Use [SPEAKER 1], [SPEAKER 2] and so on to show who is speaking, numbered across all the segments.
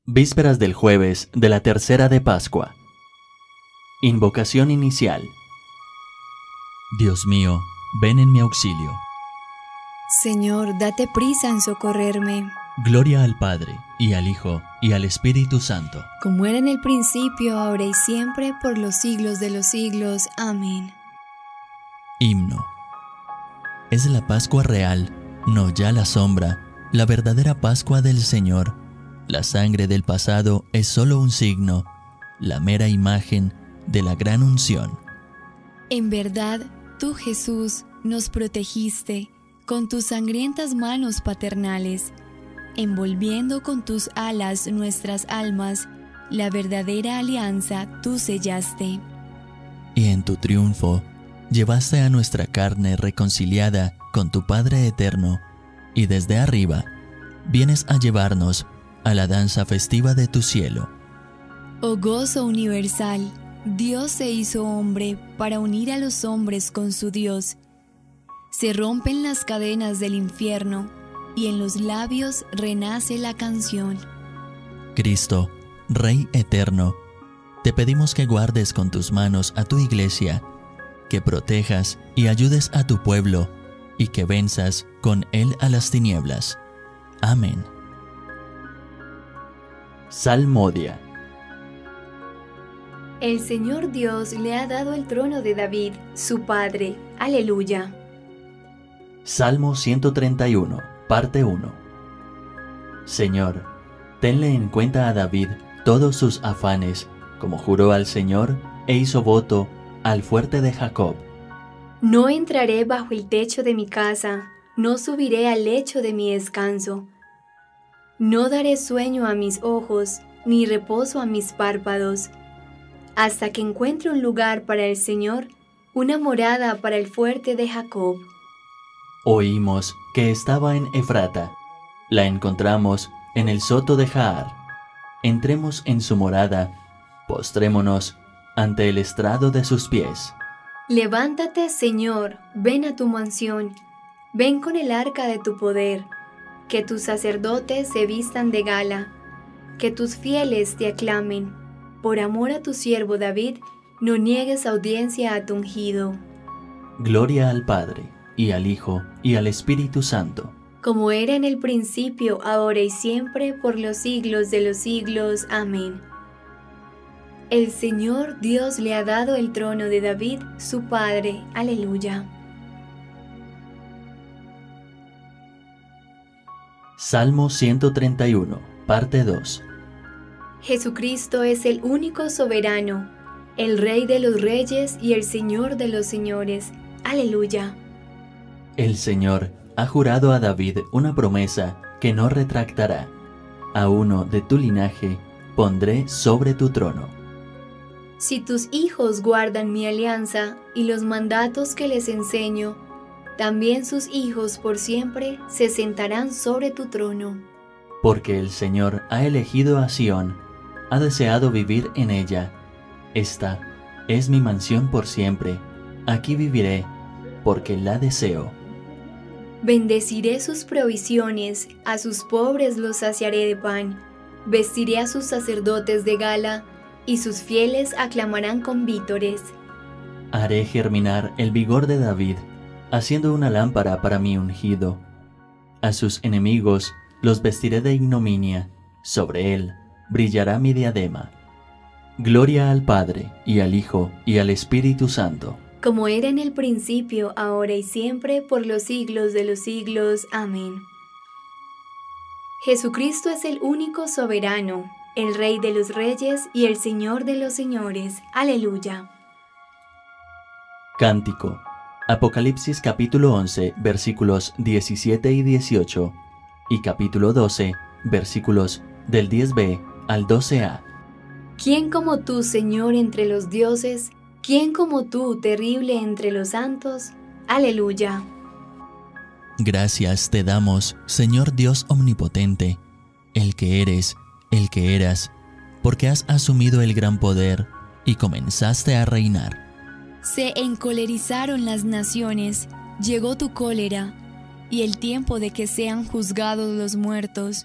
[SPEAKER 1] Vísperas del jueves de la tercera de Pascua. Invocación inicial.
[SPEAKER 2] Dios mío, ven en mi auxilio.
[SPEAKER 3] Señor, date prisa en socorrerme.
[SPEAKER 2] Gloria al Padre, y al Hijo, y al Espíritu Santo.
[SPEAKER 3] Como era en el principio, ahora y siempre, por los siglos de los siglos. Amén.
[SPEAKER 2] Himno. Es la Pascua real, no ya la sombra, la verdadera Pascua del Señor. La sangre del pasado es solo un signo, la mera imagen de la gran unción.
[SPEAKER 3] En verdad, tú, Jesús, nos protegiste con tus sangrientas manos paternales, envolviendo con tus alas nuestras almas, la verdadera alianza tú sellaste.
[SPEAKER 2] Y en tu triunfo, llevaste a nuestra carne reconciliada con tu Padre eterno, y desde arriba, vienes a llevarnos a la danza festiva de tu cielo.
[SPEAKER 3] Oh gozo universal, Dios se hizo hombre para unir a los hombres con su Dios. Se rompen las cadenas del infierno y en los labios renace la canción.
[SPEAKER 2] Cristo, Rey eterno, te pedimos que guardes con tus manos a tu iglesia, que protejas y ayudes a tu pueblo y que venzas con él a las tinieblas. Amén.
[SPEAKER 1] Salmodia.
[SPEAKER 4] El Señor Dios le ha dado el trono de David, su padre. Aleluya.
[SPEAKER 1] Salmo 131, parte 1. Señor, tenle en cuenta a David todos sus afanes, como juró al Señor e hizo voto al fuerte de Jacob.
[SPEAKER 4] No entraré bajo el techo de mi casa, no subiré al lecho de mi descanso. No daré sueño a mis ojos, ni reposo a mis párpados, hasta que encuentre un lugar para el Señor, una morada para el fuerte de Jacob.
[SPEAKER 1] Oímos que estaba en Efrata, la encontramos en el soto de Jaar. Entremos en su morada, postrémonos ante el estrado de sus pies.
[SPEAKER 4] Levántate, Señor, ven a tu mansión, ven con el arca de tu poder. Que tus sacerdotes se vistan de gala, que tus fieles te aclamen. Por amor a tu siervo David, no niegues audiencia a tu ungido.
[SPEAKER 1] Gloria al Padre, y al Hijo, y al Espíritu Santo.
[SPEAKER 4] Como era en el principio, ahora y siempre, por los siglos de los siglos. Amén. El Señor Dios le ha dado el trono de David, su padre. Aleluya.
[SPEAKER 1] Salmo 131, parte 2.
[SPEAKER 4] Jesucristo es el único soberano, el Rey de los reyes y el Señor de los señores. Aleluya.
[SPEAKER 1] El Señor ha jurado a David una promesa que no retractará. A uno de tu linaje pondré sobre tu trono.
[SPEAKER 4] Si tus hijos guardan mi alianza y los mandatos que les enseño, también sus hijos por siempre se sentarán sobre tu trono.
[SPEAKER 1] Porque el Señor ha elegido a Sión, ha deseado vivir en ella. Esta es mi mansión por siempre, aquí viviré, porque la deseo.
[SPEAKER 4] Bendeciré sus provisiones, a sus pobres los saciaré de pan. Vestiré a sus sacerdotes de gala, y sus fieles aclamarán con vítores.
[SPEAKER 1] Haré germinar el vigor de David, haciendo una lámpara para mi ungido. A sus enemigos los vestiré de ignominia, sobre él brillará mi diadema. Gloria al Padre, y al Hijo, y al Espíritu Santo.
[SPEAKER 4] Como era en el principio, ahora y siempre, por los siglos de los siglos. Amén. Jesucristo es el único soberano, el Rey de los reyes y el Señor de los señores. Aleluya.
[SPEAKER 1] Cántico. Apocalipsis capítulo 11, versículos 17 y 18, y capítulo 12, versículos del 10b al 12a.
[SPEAKER 4] ¿Quién como tú, Señor, entre los dioses? ¿Quién como tú, terrible entre los santos? Aleluya.
[SPEAKER 2] Gracias te damos, Señor Dios omnipotente, el que eres, el que eras, porque has asumido el gran poder y comenzaste a reinar.
[SPEAKER 3] Se encolerizaron las naciones, llegó tu cólera, y el tiempo de que sean juzgados los muertos,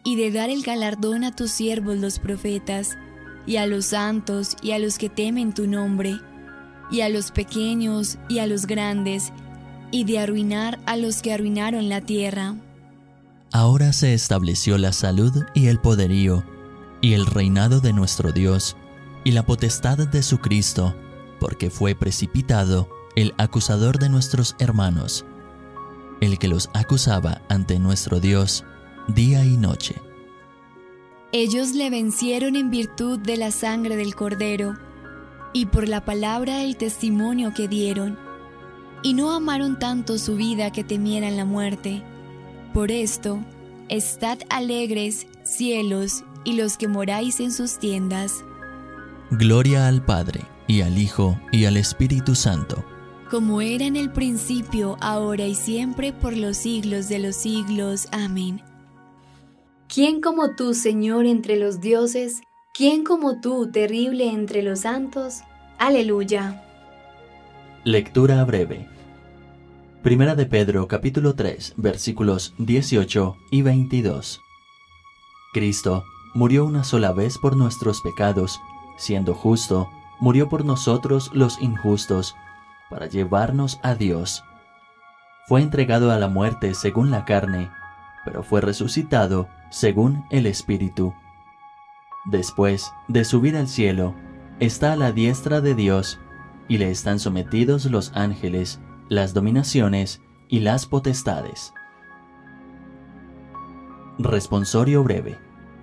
[SPEAKER 3] y de dar el galardón a tus siervos los profetas, y a los santos y a los que temen tu nombre, y a los pequeños y a los grandes, y de arruinar a los que arruinaron la tierra.
[SPEAKER 2] Ahora se estableció la salud y el poderío, y el reinado de nuestro Dios, y la potestad de su Cristo, porque fue precipitado el acusador de nuestros hermanos, el que los acusaba ante nuestro Dios día y noche.
[SPEAKER 3] Ellos le vencieron en virtud de la sangre del Cordero, y por la palabra del testimonio que dieron, y no amaron tanto su vida que temieran la muerte. Por esto, estad alegres, cielos, y los que moráis en sus tiendas.
[SPEAKER 2] Gloria al Padre, y al Hijo, y al Espíritu Santo,
[SPEAKER 3] como era en el principio, ahora y siempre, por los siglos de los siglos. Amén.
[SPEAKER 4] ¿Quién como tú, Señor, entre los dioses? ¿Quién como tú, terrible entre los santos? Aleluya.
[SPEAKER 1] Lectura breve. Primera de Pedro, capítulo 3, versículos 18 y 22. Cristo murió una sola vez por nuestros pecados, siendo justo, murió por nosotros los injustos, para llevarnos a Dios. Fue entregado a la muerte según la carne, pero fue resucitado según el Espíritu. Después de subir al cielo, está a la diestra de Dios, y le están sometidos los ángeles, las dominaciones y las potestades. Responsorio breve.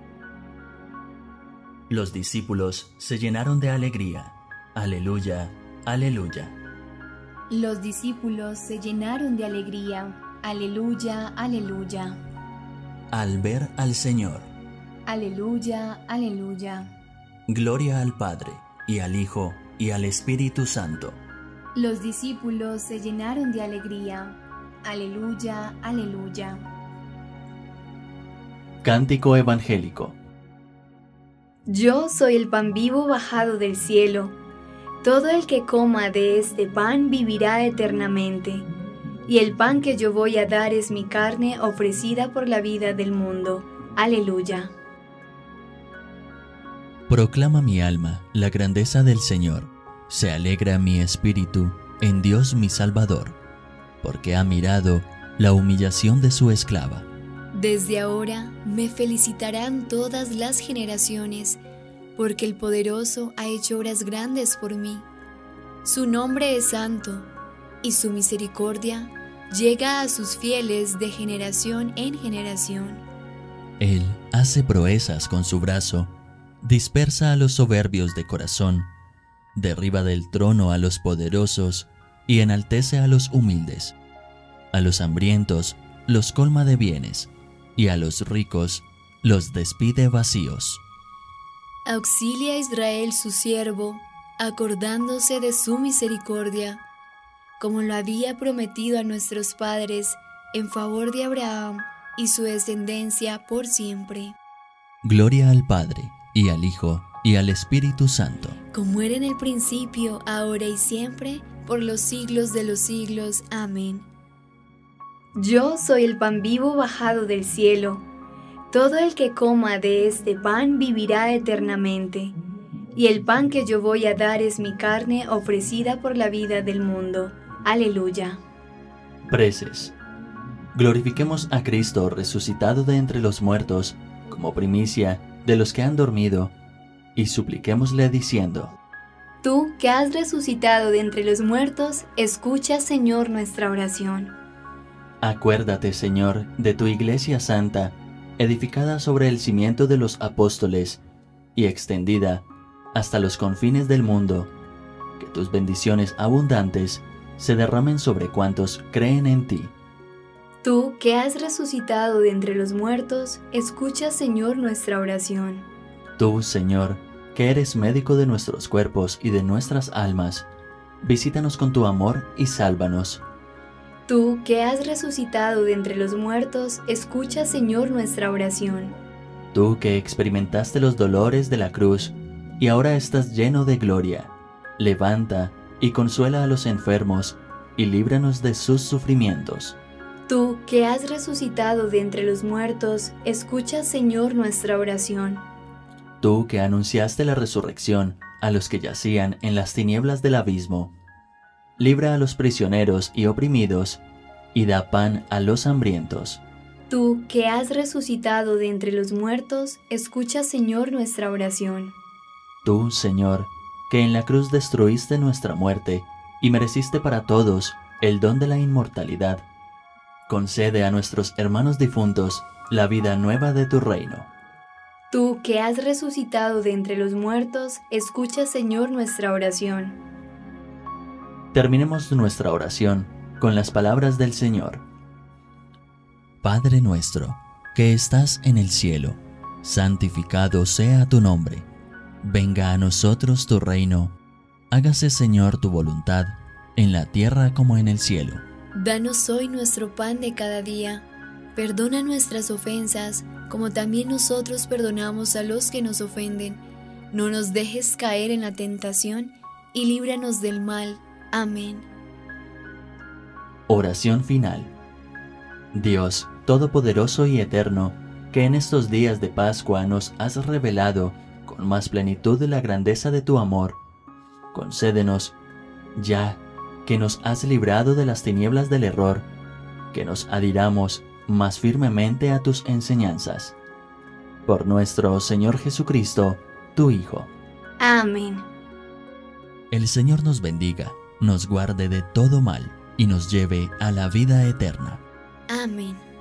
[SPEAKER 1] Los discípulos se llenaron de alegría. Aleluya, aleluya.
[SPEAKER 3] Los discípulos se llenaron de alegría. Aleluya, aleluya.
[SPEAKER 2] Al ver al Señor.
[SPEAKER 3] Aleluya, aleluya.
[SPEAKER 2] Gloria al Padre, y al Hijo, y al Espíritu Santo.
[SPEAKER 3] Los discípulos se llenaron de alegría. Aleluya, aleluya.
[SPEAKER 1] Cántico evangélico.
[SPEAKER 4] Yo soy el pan vivo bajado del cielo. Todo el que coma de este pan vivirá eternamente. Y el pan que yo voy a dar es mi carne ofrecida por la vida del mundo. Aleluya.
[SPEAKER 2] Proclama mi alma la grandeza del Señor. Se alegra mi espíritu en Dios mi Salvador, porque ha mirado la humillación de su esclava.
[SPEAKER 3] Desde ahora me felicitarán todas las generaciones, porque el Poderoso ha hecho obras grandes por mí. Su nombre es santo, y su misericordia llega a sus fieles de generación en generación.
[SPEAKER 2] Él hace proezas con su brazo, dispersa a los soberbios de corazón, derriba del trono a los poderosos y enaltece a los humildes. A los hambrientos los colma de bienes, y a los ricos los despide vacíos.
[SPEAKER 3] Auxilia a Israel su siervo, acordándose de su misericordia, como lo había prometido a nuestros padres, en favor de Abraham y su descendencia por siempre.
[SPEAKER 2] Gloria al Padre, y al Hijo, y al Espíritu Santo.
[SPEAKER 3] Como era en el principio, ahora y siempre, por los siglos de los siglos. Amén.
[SPEAKER 4] Yo soy el pan vivo bajado del cielo. Todo el que coma de este pan vivirá eternamente. Y el pan que yo voy a dar es mi carne ofrecida por la vida del mundo. Aleluya.
[SPEAKER 1] Preces. Glorifiquemos a Cristo resucitado de entre los muertos, como primicia de los que han dormido, y supliquémosle diciendo:
[SPEAKER 4] Tú que has resucitado de entre los muertos, escucha, Señor, nuestra oración.
[SPEAKER 1] Acuérdate, Señor, de tu Iglesia Santa, edificada sobre el cimiento de los apóstoles y extendida hasta los confines del mundo, que tus bendiciones abundantes se derramen sobre cuantos creen en ti.
[SPEAKER 4] Tú que has resucitado de entre los muertos, escucha, Señor, nuestra oración.
[SPEAKER 1] Tú, Señor, que eres médico de nuestros cuerpos y de nuestras almas, visítanos con tu amor y sálvanos.
[SPEAKER 4] Tú que has resucitado de entre los muertos, escucha, Señor, nuestra oración.
[SPEAKER 1] Tú que experimentaste los dolores de la cruz y ahora estás lleno de gloria, levanta y consuela a los enfermos y líbranos de sus sufrimientos.
[SPEAKER 4] Tú que has resucitado de entre los muertos, escucha, Señor, nuestra oración.
[SPEAKER 1] Tú que anunciaste la resurrección a los que yacían en las tinieblas del abismo, libra a los prisioneros y oprimidos, y da pan a los hambrientos.
[SPEAKER 4] Tú que has resucitado de entre los muertos, escucha, Señor, nuestra oración.
[SPEAKER 1] Tú, Señor, que en la cruz destruiste nuestra muerte y mereciste para todos el don de la inmortalidad, concede a nuestros hermanos difuntos la vida nueva de tu reino.
[SPEAKER 4] Tú que has resucitado de entre los muertos, escucha, Señor, nuestra oración.
[SPEAKER 1] Terminemos nuestra oración con las palabras del Señor.
[SPEAKER 2] Padre nuestro, que estás en el cielo, santificado sea tu nombre. Venga a nosotros tu reino. Hágase, Señor, tu voluntad, en la tierra como en el cielo.
[SPEAKER 3] Danos hoy nuestro pan de cada día. Perdona nuestras ofensas, como también nosotros perdonamos a los que nos ofenden. No nos dejes caer en la tentación, y líbranos del mal. Amén.
[SPEAKER 1] Oración final. Dios Todopoderoso y Eterno, que en estos días de Pascua nos has revelado con más plenitud la grandeza de tu amor, concédenos, ya que nos has librado de las tinieblas del error, que nos adhiramos más firmemente a tus enseñanzas. Por nuestro Señor Jesucristo, tu Hijo.
[SPEAKER 4] Amén.
[SPEAKER 2] El Señor nos bendiga, nos guarde de todo mal y nos lleve a la vida eterna.
[SPEAKER 3] Amén.